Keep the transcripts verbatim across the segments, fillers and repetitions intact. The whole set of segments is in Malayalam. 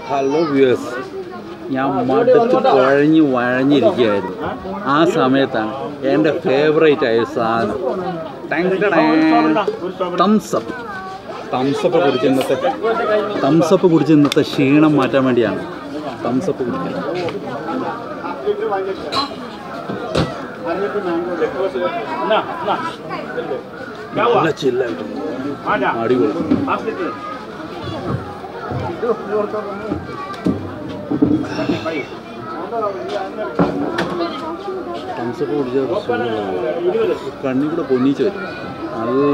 ഹലോ വ്യൂവേഴ്സ്, ഞാൻ മടുത്ത് കുഴഞ്ഞ് വഴഞ്ഞിരിക്കുകയായിരുന്നു. ആ സമയത്താണ് എൻ്റെ ഫേവറേറ്റ് ആയ സാധനം തംസപ്പ്. തംസപ്പ് കുടിച്ച് ഇന്നത്തെ തംസപ്പ് കുടിച്ച് ഇന്നത്തെ ക്ഷീണം മാറ്റാൻ വേണ്ടിയാണ് തംസപ്പ് കുടിക്കുന്നത്. നല്ല ചില്ലായിട്ടുണ്ട്, അടിപൊളി. തംസപ്പ് കുടിച്ചാൽ കണ്ണി കൂടെ പൊന്നിച്ച് വരും. നല്ല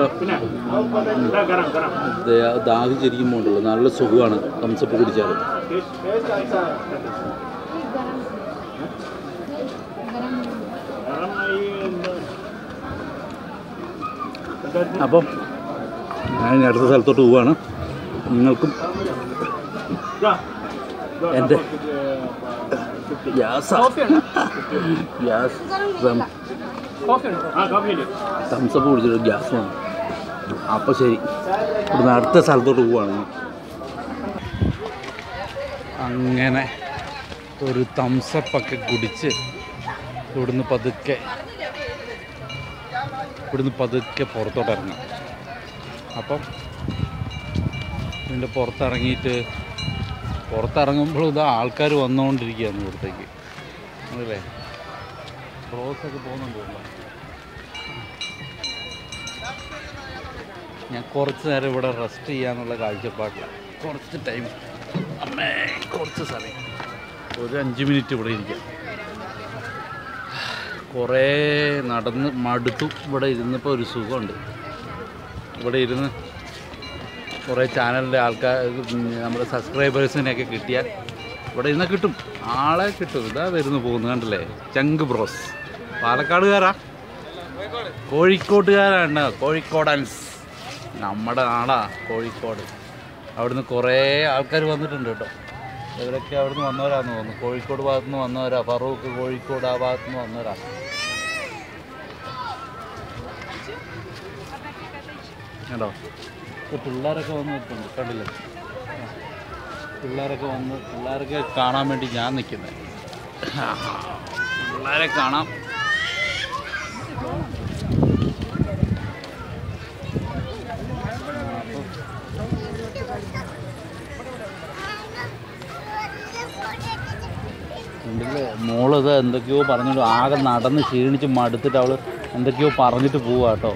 ദാഹിച്ചിരിക്കുമ്പോൾ ഉണ്ടല്ലോ, നല്ല സുഖമാണ് തംസപ്പ് കുടിച്ചാൽ. അപ്പം ഞാൻ അടുത്ത സ്ഥലത്തോട്ട് പോവുകയാണ്. നിങ്ങൾക്കും എൻ്റെ ഗ്യാസ് ഗ്യാസ് തംസപ്പ് കുടിച്ചിട്ട് ഗ്യാസ് വേണം. അപ്പോൾ ശരി, ഇവിടുന്ന് അടുത്ത സ്ഥലത്തോട്ട് പോവുകയാണ്. അങ്ങനെ ഒരു തംസപ്പൊക്കെ കുടിച്ച് ഇവിടുന്ന് പതുക്കെ ഇവിടുന്ന് പതുക്കെ പുറത്തോട്ട് ഇറങ്ങാം. അപ്പം ഇതിൻ്റെ പുറത്തിറങ്ങിയിട്ട് പുറത്തിറങ്ങുമ്പോൾ ഇതാ ആൾക്കാർ വന്നുകൊണ്ടിരിക്കുകയാണ് ഇവിടത്തേക്ക്, അതല്ലേ ക്രോസൊക്കെ പോകുന്നുണ്ട്. ഞാൻ കുറച്ച് നേരം ഇവിടെ റെസ്റ്റ് ചെയ്യാനുള്ള കാഴ്ചപ്പാടില്ല. കുറച്ച് ടൈം, അമ്മേ കുറച്ച് സമയം, ഒരു അഞ്ച് മിനിറ്റ് ഇവിടെ ഇരിക്കാം. കുറേ നടന്ന് മടുത്തു. ഇവിടെ ഇരുന്നപ്പോൾ ഒരു സുഖമുണ്ട്. ഇവിടെ ഇരുന്ന് കുറേ ചാനലിൻ്റെ ആൾക്കാർ, നമ്മുടെ സബ്സ്ക്രൈബേഴ്സിനെയൊക്കെ കിട്ടിയാൽ ഇവിടെ ഇരുന്ന് കിട്ടും, ആളെ കിട്ടും. ഇതാ വരുന്നു പോകുന്നു, കണ്ടില്ലേ? ചങ്ക് ബ്രോസ് പാലക്കാടുകാരാ, കോഴിക്കോട്ടുകാരാണ്, കോഴിക്കോടൻസ്, നമ്മുടെ നാടാ കോഴിക്കോട്. അവിടുന്ന് കുറേ ആൾക്കാർ വന്നിട്ടുണ്ട് കേട്ടോ. ഇവരൊക്കെ അവിടുന്ന് വന്നവരാന്ന് തോന്നുന്നു, കോഴിക്കോട് ഭാഗത്തു നിന്ന് വന്നവരാ. ഫറൂഖ് കോഴിക്കോട് ആ ഭാഗത്തു നിന്ന് വന്നവരാ. കേട്ടോ, ഇപ്പോൾ പിള്ളേരൊക്കെ വന്ന് നിൽക്കുന്നുണ്ട്, കണ്ടില്ലേ? പിള്ളേരൊക്കെ വന്ന് പിള്ളേരൊക്കെ കാണാൻ വേണ്ടി ഞാൻ നിൽക്കുന്നത്. പിള്ളേരെ കാണാം. ഉണ്ടല്ലേ, മോളത് എന്തൊക്കെയോ പറഞ്ഞിട്ട് ആകെ നടന്ന് ക്ഷീണിച്ച് മടുത്തിട്ട് അവൾ എന്തൊക്കെയോ പറഞ്ഞിട്ട് പോവാ കേട്ടോ.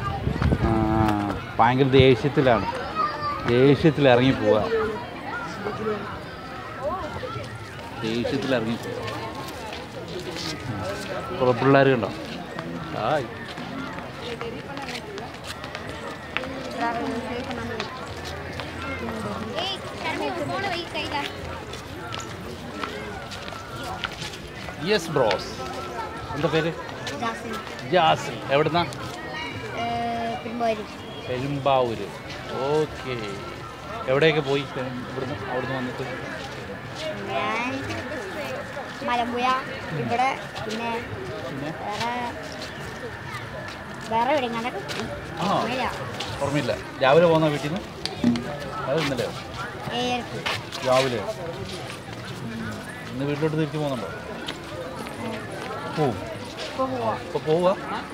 ഭയങ്കര ദേഷ്യത്തിലാണ്, ദേഷ്യത്തിൽ ഇറങ്ങി പോവാ, ദേഷ്യത്തിൽ ഇറങ്ങി പോവാ. കുറേ പിള്ളേർ കണ്ടോ? Hi, yes bros. എന്താ പേര്? ജാസിൽ. എവിടുന്നാ? പെരുമ്പാവൂര്. ഓക്കെ. എവിടെയൊക്കെ പോയി ഇവിടുന്ന് അവിടുന്ന് വന്നിട്ട്? മലമ്പുഴ, ഇവിടെ, പിന്നെ വേറെ എവിടെയെങ്കിലും. ഓർമ്മയില്ല. രാവിലെ പോകുന്ന വീട്ടിൽ നിന്ന്? അത് ഇന്നലെയോ? രാവിലെ. ഇന്ന് വീട്ടിലോട്ട് തിരിച്ചു പോകുന്നുണ്ടോ? പോവും. ഇപ്പോൾ പോവുക.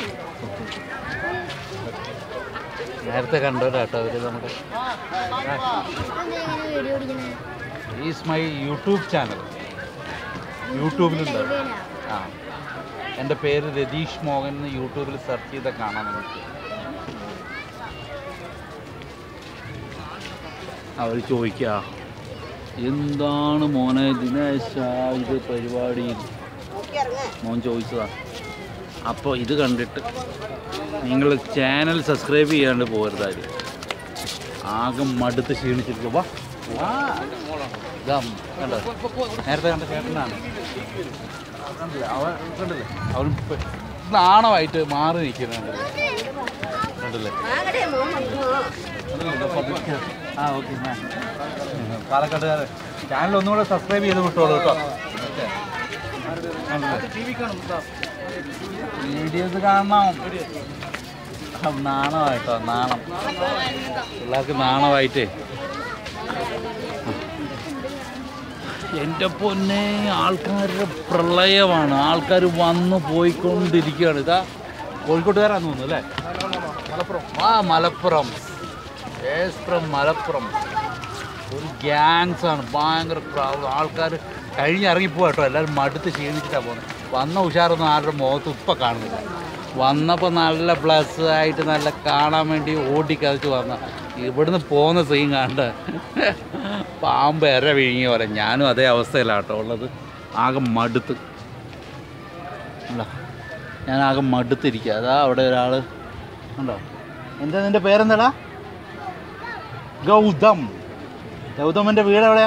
നേരത്തെ കണ്ടവരാട്ടോ അവർ. നമ്മുടെ ഈസ് മൈ യൂട്യൂബ് ചാനൽ, യൂട്യൂബിലുണ്ട്. ആ, എൻ്റെ പേര് രതീഷ് മോഹൻ എന്ന് യൂട്യൂബിൽ സെർച്ച് ചെയ്താൽ കാണാം നമുക്ക്. അവർ ചോദിക്കുക, എന്താണ് മോനെ ദിനേശ ഇത് പരിപാടി? മോൻ ചോദിച്ചതാ. അപ്പോൾ ഇത് കണ്ടിട്ട് നിങ്ങൾ ചാനൽ സബ്സ്ക്രൈബ് ചെയ്യാണ്ട് പോകരുതായിരുന്നു. ആകെ മടുത്ത് ക്ഷീണിച്ചിരിക്കുക. വാ വാ, ഇതാ കണ്ടോ, നേരത്തെ കണ്ട ചേട്ടനാണ്. കണ്ടില്ലേ അവൻ? കണ്ടില്ലേ അവൻ നാണമായിട്ട് മാറി നിൽക്കുന്നുണ്ടല്ലേ? കണ്ടില്ലേ? ആ ഓക്കെ. പാലക്കാട്ടുകാരൻ ചാനൽ ഒന്നുകൂടെ സബ്സ്ക്രൈബ് ചെയ്ത് വിട്ടോളൂ കേട്ടോ. വീഡിയോസ് കാണണം. നാണമായിട്ടോ, നാണം. പിള്ളേർക്ക് നാണമായിട്ടേ എൻ്റെ പൊന്നെ ആൾക്കാരുടെ പ്രളയമാണ്. ആൾക്കാർ വന്ന് പോയിക്കൊണ്ടിരിക്കുകയാണ്. ഇതാ കോഴിക്കോട്ടുകാരാന്ന് തോന്നുന്നു അല്ലേ? മലപ്പുറം. ആ മലപ്പുറം. Yes from Malappuram. ഒരു ഗ്യാങ്സ് ആണ്. ഭയങ്കര ക്രൗഡ്. ആൾക്കാർ കഴിഞ്ഞിറങ്ങിപ്പോവാ കേട്ടോ. എല്ലാവരും മടുത്ത് ക്ഷീണിച്ചിട്ടാണ് പോകുന്നത്. വന്ന ഉഷാറൊന്നും ആരുടെ മുഖത്ത് ഇപ്പം കാണുന്നില്ല. വന്നപ്പോൾ നല്ല പ്ലസ് ആയിട്ട് നല്ല കാണാൻ വേണ്ടി ഓടിക്കതച്ച് വന്ന ഇവിടുന്ന് പോകുന്ന സീൻ കണ്ട പാമ്പ് എര വിഴുങ്ങിയ പോലെ. ഞാനും അതേ അവസ്ഥയിലാണ് കേട്ടോ ഉള്ളത്. ആകെ മടുത്ത് അല്ല ഞാൻ ആകെ മടുത്തിരിക്കുക. അതാ അവിടെ ഒരാൾ ഉണ്ടോ. എന്താ നിൻ്റെ പേരെന്താടാ? ഗൗതം. ഗൗതമൻ്റെ വീട് എവിടെയാ?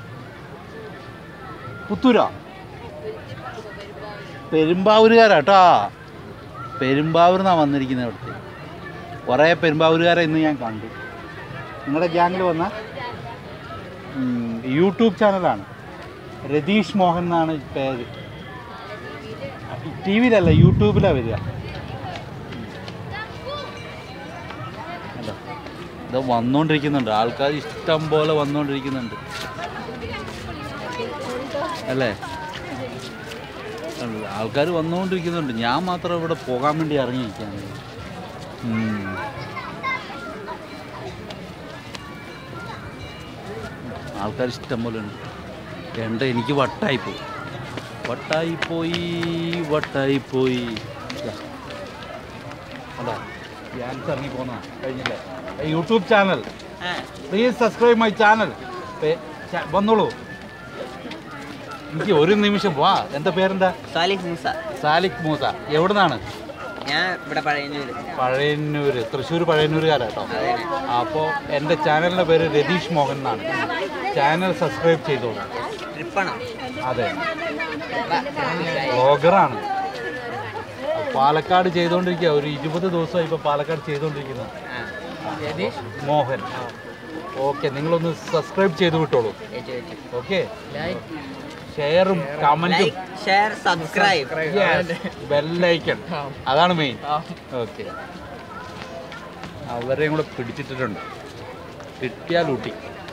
പുത്തൂരോ? പെരുമ്പാവൂരുകാരാട്ടോ. പെരുമ്പാവൂർ നിന്നാണ് വന്നിരിക്കുന്നത്. അവിടുത്തെ കുറേ പെരുമ്പാവൂരുകാരെ ഇന്ന് ഞാൻ കണ്ടു. നിങ്ങളുടെ ഗ്യാങ്ങിൽ വന്ന യൂട്യൂബ് ചാനലാണ്. രതീഷ് മോഹൻ എന്നാണ് പേര്. ടി വിയിലല്ല, യൂട്യൂബിലാണ് വരിക. അല്ല ഇത് വന്നുകൊണ്ടിരിക്കുന്നുണ്ട്. ആൾക്കാർ ഇഷ്ടം പോലെ വന്നുകൊണ്ടിരിക്കുന്നുണ്ട് അല്ലേ? ആൾക്കാർ വന്നുകൊണ്ടിരിക്കുന്നുണ്ട്. ഞാൻ മാത്രം ഇവിടെ പോകാൻ വേണ്ടി ഇറങ്ങിയിരിക്കുകയാണ്. ആൾക്കാർ ഇഷ്ടം പോലെ ഉണ്ട്. എൻ്റെ എനിക്ക് വട്ടായിപ്പോയി വട്ടായിപ്പോയി വട്ടായിപ്പോയി അല്ല ഡാൻസ് ഇറങ്ങി പോന്ന കഴിഞ്ഞില്ലേ? YouTube channel please subscribe my channel. വന്നോളൂ. എനിക്ക് ഒരു നിമിഷം വാ. എന്താ പേരെന്താ? സാലിക് മൂസ. സാലിക് മൂസ. എവിടെ നിന്നാണ്? ഞാൻ ഇവിടെ പഴയന്നൂര്. പഴയന്നൂര്. തൃശ്ശൂർ പഴയന്നൂരുകാരാട്ടോ. അപ്പോൾ എൻ്റെ ചാനലിൻ്റെ പേര് രതീഷ് മോഹൻ എന്നാണ്. ചാനൽ സബ്സ്ക്രൈബ് ചെയ്തോളൂ. ട്രിപ്പാണോ? അതെ, വ്ളോഗറാണ്. പാലക്കാട് ചെയ്തുകൊണ്ടിരിക്കുക. ഒരു ഇരുപത് ദിവസമായി ഇപ്പോൾ പാലക്കാട് ചെയ്തുകൊണ്ടിരിക്കുന്നത്. രതീഷ് മോഹൻ. ഓക്കെ, നിങ്ങളൊന്ന് സബ്സ്ക്രൈബ് ചെയ്ത് വിട്ടോളൂ. ഓക്കെ, ഷെയറും കമന്റും ഷെയർ സബ്സ്ക്രൈബ് ബെല്ലൈക്കൺ അതാണ് മെയിൻ. ഓക്കെ, അവരെയും കൂടെ പിടിച്ചിട്ടിട്ടുണ്ട്. കിട്ടിയാൽ ഊട്ടി.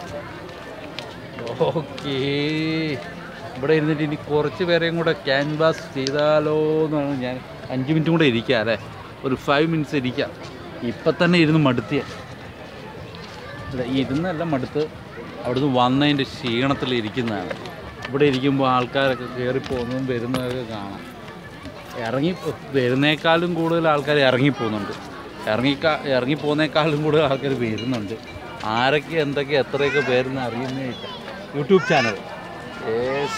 ഓക്കേ, ഇവിടെ ഇരുന്നിട്ട് ഇനി കുറച്ച് പേരെയും കൂടെ ക്യാൻവാസ് ചെയ്താലോ എന്നാണ് ഞാൻ. അഞ്ച് മിനിറ്റും കൂടെ ഇരിക്കുക അല്ലേ? ഒരു ഫൈവ് മിനിറ്റ്സ് ഇരിക്കാം. ഇപ്പം തന്നെ ഇരുന്ന് മടുത്തിയ അല്ല, ഇരുന്നല്ല മടുത്ത് അവിടുന്ന് വന്നതിൻ്റെ ക്ഷീണത്തിൽ ഇരിക്കുന്നതാണ്. ഇവിടെ ഇരിക്കുമ്പോൾ ആൾക്കാരൊക്കെ കയറിപ്പോകുന്നതും വരുന്നതൊക്കെ കാണാം. ഇറങ്ങി വരുന്നേക്കാളും കൂടുതൽ ആൾക്കാർ ഇറങ്ങിപ്പോകുന്നുണ്ട്. ഇറങ്ങിക്കാ ഇറങ്ങിപ്പോകുന്നേക്കാളും കൂടുതൽ ആൾക്കാർ വരുന്നുണ്ട്. ആരൊക്കെ എന്തൊക്കെ എത്രയൊക്കെ പേരെന്ന് അറിയുന്നേ ഇല്ല. YouTube channel. Yes.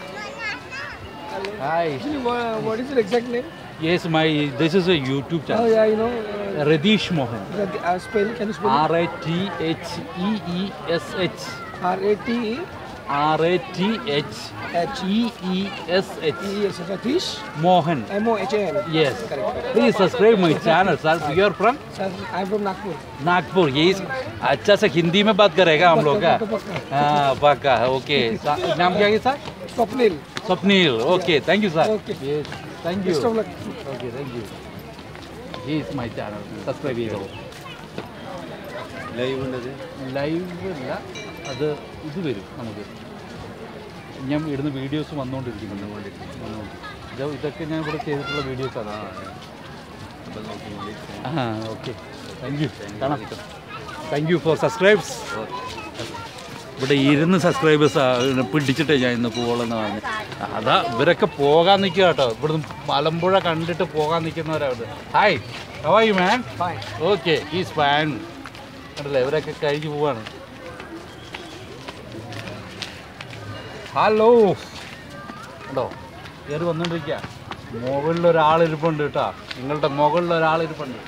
Hi. What is your exact name? Yes, my this is a YouTube channel. Oh yeah, I know. Uh, Radish Mohan. uh, spell, can you spell R A T H E E S H. it? R A T E R A T H H E E S H. E S Radish Mohan. M O H A N. Yes. Correct. Please subscribe my channel, sir. You are from Sir, I'm from Nagpur. Nagpur. ये अच्छा से हिंदी में बात करेगा हम लोग का. हाँ पक्का. ओके, नाम क्या है सर? Swapnil. Swapnil. Okay, thank you sir. Okay. Yes, thank you. Best of luck. Okay, thank you. He is my channel. Subscribe ചെയ്തോളൂ. ലൈവ് ഉണ്ടത്? ലൈവ് അല്ല, അത് ഇത് വരും നമുക്ക്. ഞാൻ ഇടുന്ന വീഡിയോസ് വന്നുകൊണ്ടിരിക്കുന്നുണ്ട്. ഇത് ഇതൊക്കെ ഞാൻ ഇവിടെ ചെയ്തിട്ടുള്ള വീഡിയോസാണ്. ആ ഓക്കെ, താങ്ക് യു. കാണാം. Thank you for subscribes. ഇവിടെ ഇരുന്ന് സബ്സ്ക്രൈബേഴ്സ് പിടിച്ചിട്ടേ ഞാൻ ഇന്ന് പോകുള്ളെന്ന് പറഞ്ഞു. അതാ ഇവരൊക്കെ പോകാൻ നിൽക്കുക കേട്ടോ. ഇവിടുന്ന് മലമ്പുഴ കണ്ടിട്ട് പോകാൻ നിൽക്കുന്നവരവിടെ. Hi, how are you man? Okay, is fine. കണ്ടല്ലേ, ഇവരൊക്കെ കഴിഞ്ഞ് പോവാണ്. ഹലോ, കേട്ടോ കയറി വന്നുകൊണ്ടിരിക്കുക. മുകളിലൊരാളിരിപ്പുണ്ട് കേട്ടോ. നിങ്ങളുടെ മുകളിലൊരാളിരിപ്പുണ്ട്.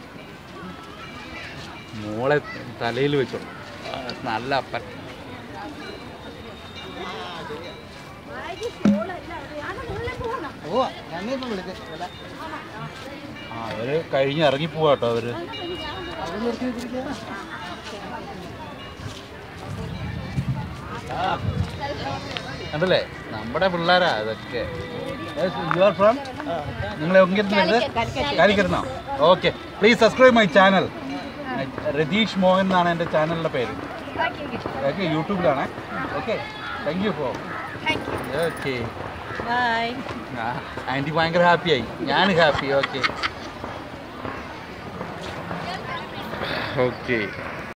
മോളെ തലയിൽ വെച്ചോ. നല്ല അപ്പൻ. ആ അവര് കഴിഞ്ഞ് ഇറങ്ങിപ്പോവാ കേട്ടോ. അവര് കണ്ടല്ലേ, നമ്മുടെ പിള്ളേരാ ഇതൊക്കെ. You are from? നിങ്ങൾ എങ്ങനെ കാലിക്കരുന്നോ? Okay, please subscribe my channel. Ratheesh Mohan എന്നാണ് എൻ്റെ ചാനലിൻ്റെ പേര്. ഓക്കെ, യൂട്യൂബിലാണ്. Okay, thank you for thank you. Okay bye. Aunty ഭയങ്കര ഹാപ്പിയായി ഞാൻ ഹാപ്പി ഓക്കെ ഓക്കെ